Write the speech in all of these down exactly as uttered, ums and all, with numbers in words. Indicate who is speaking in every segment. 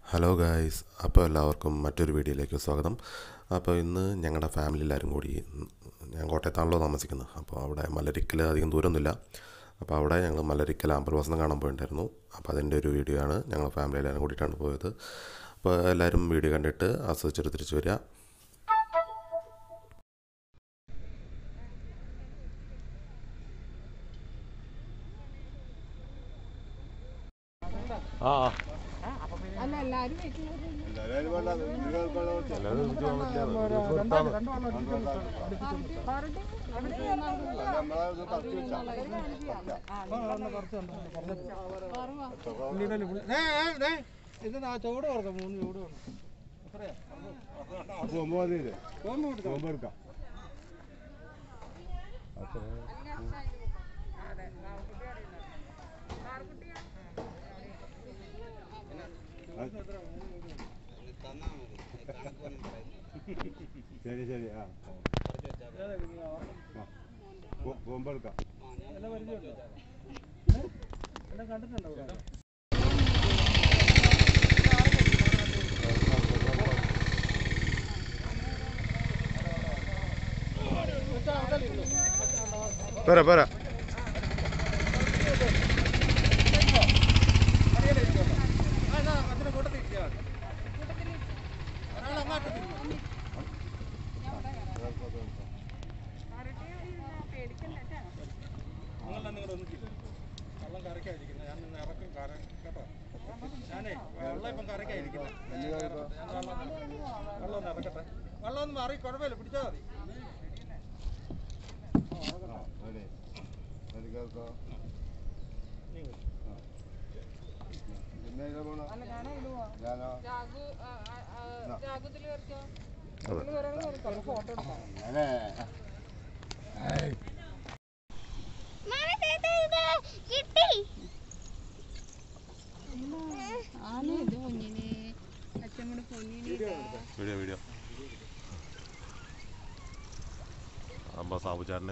Speaker 1: Hello guys, അപ്പോൾ എല്ലാവർക്കും മറ്റൊരു വീഡിയോയിലേക്ക് സ്വാഗതം. അപ്പോൾ ഇന്ന് ഞങ്ങളുടെ ഫാമിലി എല്ലാവരും കൂടി, ഞാൻ കോട്ടയത്താണല്ലോ താമസിക്കുന്നത്, അപ്പോൾ അവിടെ മലരിക്കൽ അധികം ദൂരമൊന്നുമില്ല. അപ്പോൾ അവിടെ ഞങ്ങൾ മലരിക്കൽ അമ്പൽ വാസന്തം കാണാൻ പോയിട്ടുണ്ടായിരുന്നു. അപ്പോൾ അതിൻ്റെ ഒരു വീഡിയോ ആണ്. ഞങ്ങൾ ഫാമിലി എല്ലാവരും കൂടിയിട്ടാണ് പോയത്. അപ്പോൾ എല്ലാവരും വീഡിയോ കണ്ടിട്ട് ആസ്വദിച്ചിട്ട് തിരിച്ചു വരിക. ആ
Speaker 2: ചോട് കൊടുക്കാം, മൂന്ന് ചോട് കൊടുക്കാം. ശരി ശരി ആ ബോംബെടുക്കാം. എല്ലാം പരിചയമുണ്ടോ? എല്ലാം കണ്ടിട്ടുണ്ടോ?
Speaker 1: പോരാ പോരാ
Speaker 2: വെള്ളം കരക്കായിരിക്കുന്നത്. ഞാൻ നിന്ന് ഇറക്കും കര കേട്ടോ. ഞാനേ വെള്ളം ഇപ്പം കരക്കായിരിക്കുന്നത്. വെള്ളം ഒന്ന് ഇറക്കട്ടെ. വെള്ളം ഒന്ന് മാറി കുഴപ്പമില്ല, പിടിച്ചാൽ മതി. ഫോട്ടോ
Speaker 1: വീഡിയോ വീഡിയോ അമ്മ സാബു ചാരനെ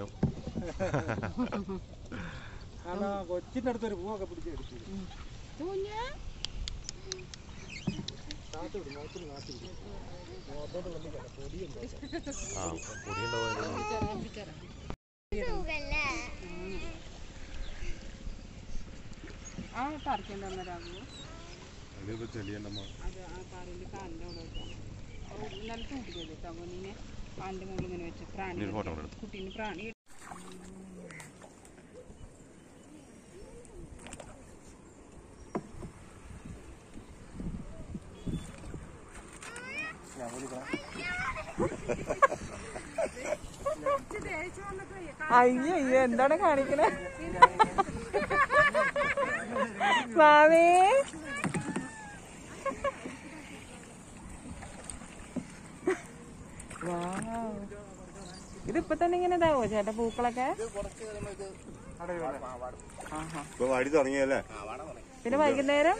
Speaker 2: കൊച്ചിൻ്റെ അടുത്തൊരു പൂവൊക്കെ പിടിച്ചെടുത്തു.
Speaker 1: ആ പൊടിയുണ്ടാവും.
Speaker 3: ആ പറിക്കണ്ടന്നേരാമോ
Speaker 1: ചെളിയണ്ടമ്മ
Speaker 3: അത് ആ കാറിൻ്റെ കാലിൻ്റെ അവിടെ വെക്കാം. നല്ല തൂട്ടിക്കല്ലേ കേട്ടോ. പൊന്നിനെ കാലിൻ്റെ മുകളിൽ ഇങ്ങനെ വെച്ച് പ്രാണി കുട്ടീന് പ്രാണി അയ്യോ അയ്യോ എന്താണ് കാണിക്കണേ മാമേ? ഇതിപ്പോ തന്നെ ഇങ്ങനെ ഇതാവോ ചേട്ടാ പൂക്കളൊക്കെ?
Speaker 1: വാടി തുടങ്ങിയല്ലേ?
Speaker 3: പിന്നെ വൈകുന്നേരം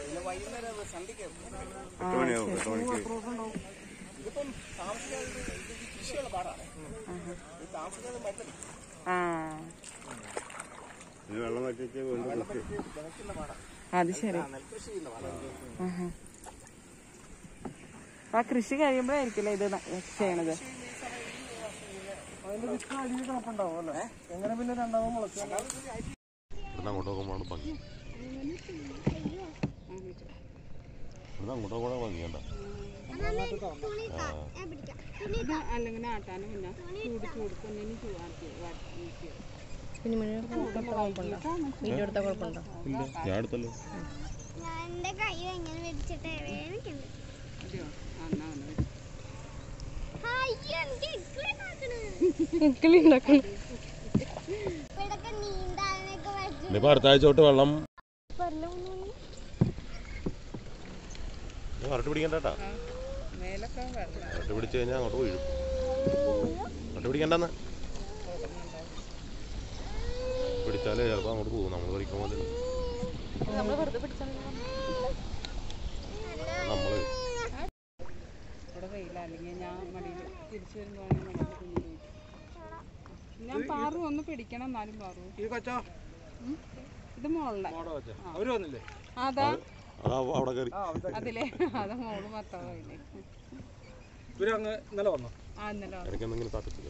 Speaker 3: അത് ശരി. ആ കൃഷി കഴിയുമ്പോഴായിരിക്കില്ലേ ഇത് ചെയ്യണത്?
Speaker 2: എങ്ങനെ പിന്നെ രണ്ടാമത് മുളച്ചു
Speaker 1: അങ്ങോട്ട് നോക്കുമ്പോഴാണ് ഭംഗി. അങ്ങോട്ട് നോക്കുമ്പോഴാണ് ഭംഗിയുണ്ട.
Speaker 3: അല്ലെങ്കിൽ ആട്ടാനും പിന്നെ ചൂട് ചൂട് പൊന്നിന് ചൂടാക്കി
Speaker 1: ഞാൻ എടുത്തല്ലോ. ഇനിയിപ്പോ അടുത്ത ആഴ്ച തൊട്ട് വെള്ളം വരട്ട് പിടിക്കണ്ടാ. വരട്ട് പിടിച്ചു കഴിഞ്ഞാൽ അങ്ങോട്ട് വീഴും. വരട്ട് പിടിക്കണ്ടെന്ന് പിടിച്ചാലേ ചിലപ്പോൾ അങ്ങോട്ട് പോകും. നമ്മൾ കളിക്കാൻ പോലെ നമ്മള്
Speaker 3: വെയിലല്ലെങ്കിൽ ഞാൻ മടിയിൽ തിരിച്ചു വരുമ്പോഴാണെങ്കിൽ കുഞ്ഞിന് ഞാൻ പാറു ഒന്ന് പിടിക്കണം. എന്നാലും പാറു ഇത് മോളുടെ അതാ
Speaker 1: അവിടെ കയറി
Speaker 3: അതിലെ അത് മോള് മത്താവില്ലേ
Speaker 2: ഇവരങ്ങ് ഇന്നലെ വന്നോ?
Speaker 3: ആ ഇന്നലെ
Speaker 1: ഇടയ്ക്കെന്തെങ്കിലും തട്ടിച്ചില്ല.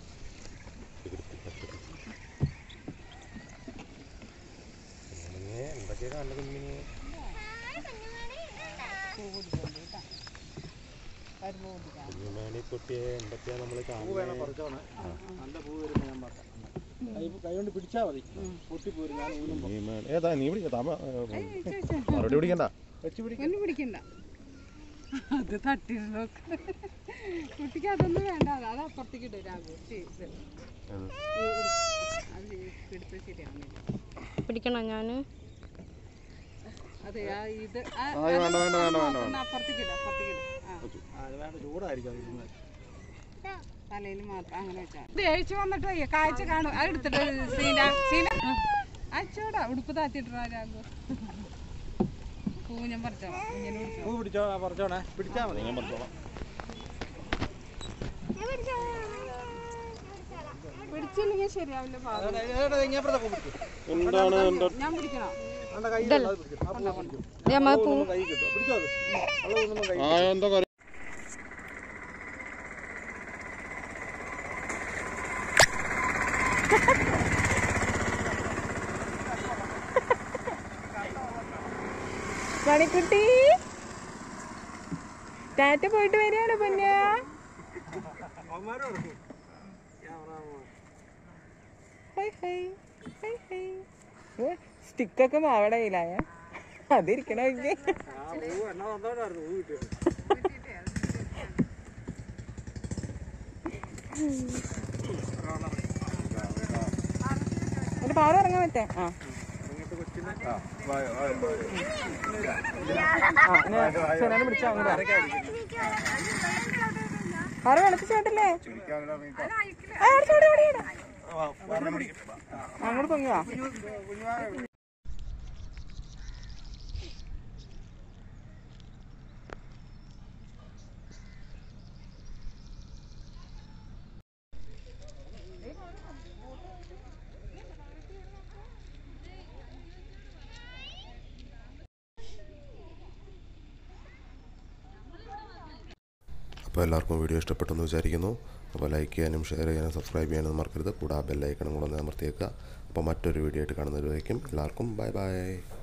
Speaker 1: എന്തൊക്കെയാ കണ്ടത് ഇങ്ങനെ കുഞ്ഞുമണിക്കുട്ടിയെ എന്തൊക്കെയാ നമ്മൾ കാണുന്നത്?
Speaker 2: നല്ല പൂ വരുമ്പോ ഞാൻ പറയാം. കൈ കൊണ്ട് പിടിച്ചാൽ മതി, പൊട്ടിപ്പോരും. ഞാൻ
Speaker 1: ഏതാ നീ പിടിക്കണ്ട, മറുപടി പിടിക്കണ്ട,
Speaker 2: വെച്ച്
Speaker 3: ഒന്നും പിടിക്കണ്ട. അത് തട്ടി നോക്ക് കുട്ടിക്ക് അതൊന്നും വേണ്ട. അത് അപ്പുറത്തേക്ക് ഇടും രാഘു. അത് എടുത്ത് ശരിയാവുന്നില്ല.
Speaker 4: പിടിക്കണോ ഞാൻ?
Speaker 3: അതെ ഇത് അപ്പുറത്തേക്ക് ഇടും, അപ്പുറത്തേക്ക് ഇടും.
Speaker 2: ചൂടായിരിക്കും
Speaker 3: തലയിൽ മാത്രം അങ്ങനെ വെച്ചാൽ ദേഹിച്ച് വന്നിട്ട് വയ്യ. കാഴ്ച കാണും. അത് എടുത്തിട്ട് സീന സീന അച്ചോടാ ഉടുപ്പ് താത്തിട്ടാ രാഘു. പൂ ഞാൻ പറിച്ചോളാം.
Speaker 2: പൂ പിടിച്ചോ, പറിച്ചോണേ. പിടിച്ചാൽ മതി, ഞാൻ പറിച്ചോളാം.
Speaker 3: പിടിച്ചില്ലെങ്കിൽ ശരിയാവില്ല. ഞാൻ പിടിക്കണോ? മണിക്കുട്ടി ടാറ്റ പോയിട്ട് വരികയാണ് പൊന്നാ. സ്റ്റിക്കൊക്കെ മാവടെ കയ്യിലായ അതിരിക്കണ എന്റെ പാറ ഇറങ്ങാൻ പറ്റേ? ആ പിടിച്ചാ പാറ വെളുപ്പിച്ചോട്ടല്ലേ? അങ്ങോട്ട് പൊങ്ങുവാ.
Speaker 1: അപ്പോൾ എല്ലാവർക്കും വീഡിയോ ഇഷ്ടപ്പെട്ടെന്ന് വിചാരിക്കുന്നു. അപ്പോൾ ലൈക്ക് ചെയ്യാനും ഷെയർ ചെയ്യാനും സബ്സ്ക്രൈബ് ചെയ്യാനും മറക്കരുത്. കൂടാതെ ബെല്ലൈക്കണും കൂടെ ഒന്ന് അമർത്തിയേക്കുക. അപ്പോൾ മറ്റൊരു വീഡിയോ ആയിട്ട് കാണുന്നവരേക്കും എല്ലാവർക്കും ബൈ ബൈ.